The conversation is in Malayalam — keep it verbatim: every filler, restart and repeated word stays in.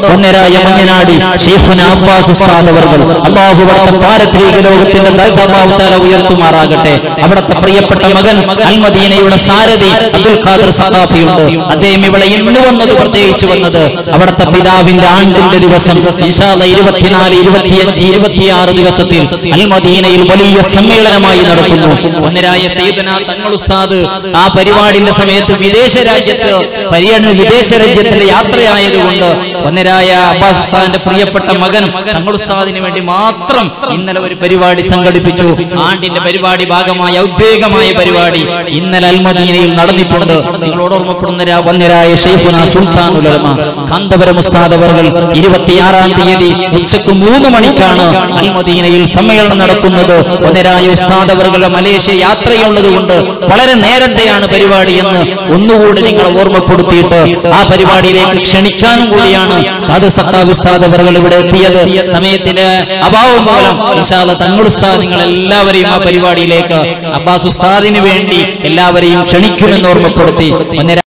ഒന്നരായ മഞ്ഞനാടി ശൈഖുന അബ്ബാസ് ഉസ്താദ് അവർകൾ അല്ലാഹു അവിടുത്തെ പാരത്രിക ലോകത്തിന്റെ ദർജ അല്ലാഹു തആല ഉയർത്തുമാറാകട്ടെ. അവിടുത്തെ പ്രിയപ്പെട്ട മകൻ അൽ മദീനയുടെ സാരഥി അബ്ദുൽ ഖാദർ സഖാഫിയുണ്ട്. അദ്ദേഹം ഇവിടെ ഇന്ന് വന്നത് പ്രത്യേകിച്ച് വന്നത് അവിടുത്തെ പിതാവിന്റെ ആണ്ടിന്റെ ദിവസം ഇൻഷാ അല്ലാഹ് ഇരുപത്തിനാല് ഇരുപത്തിയഞ്ച് ഇരുപത്തിയാറ് ദിവസത്തിൽ അൽ മദീനയിൽ വലിയ സമ്മേളനമായി നടക്കുന്നു. ഒന്നരായ സയ്യിദന തങ്ങൾ ഉസ്താദ് ആ പരിപാടിയുടെ സമയത്ത് വിദേശ രാജ്യത്ത് പര്യടന വിദേശ രാജ്യത്തിന്റെ യാത്രയായതുകൊണ്ട് ഒന്നരായ അബ്ബാസ് ഉസ്താദിന്റെ പ്രിയപ്പെട്ട മകൻ തങ്ങൾ ഉസ്താദിന് വേണ്ടി മാത്രം ഇന്നലെ ഒരു പരിപാടി സംഘടിപ്പിച്ചു. ആണ്ടിന്റെ പരിപാടി ഭാഗമായ ഔദ്യോഗികമായ പരിപാടി ഇന്നലെ അൽ മദീനയിൽ നടന്നിട്ടുണ്ട്. നിങ്ങളോട് ഓർമ്മപ്പെടുന്ന വന്യരായ ശൈഖുന സുൽത്താനുൽ ഉലമ കാന്തപുരം ഉസ്താദ് അവർകൾ ഇരുപത്തിയാറാം തീയതി ഉച്ചക്ക് മൂന്ന് മണിക്കാണ് അൽ മദീനയിൽ സമ്മേളനം നടക്കുന്നത്. വന്യരായ ഉസ്താദ് അവർകളുടെ മലേഷ്യ യാത്രയുള്ളത് കൊണ്ട് വളരെ നേരത്തെയാണ് പരിപാടി എന്ന് ഒന്നുകൂടി നിങ്ങളെ ഓർമ്മപ്പെടുത്തിയിട്ട് ആ പരിപാടിയിലേക്ക് ക്ഷണിക്കാനും കൂടിയാണ് ഖാദർ സഖാഫി ഉസ്താദ് അവർകൾ ഇവിടെ എത്തിയത്. സമയത്തിന്റെ അഭാവം മൂലം ഇൻഷാ അല്ലാഹ് തങ്ങൾ ഉസ്താദ് നിങ്ങൾ എല്ലാവരെയും ആ പരിപാടിയിലേക്ക് അബ്ബാസ് ഉസ്താദിന് വേണ്ടി എല്ലാവരെയും ക്ഷണിക്കുമെന്ന് ഓർമ്മപ്പെടുത്തി.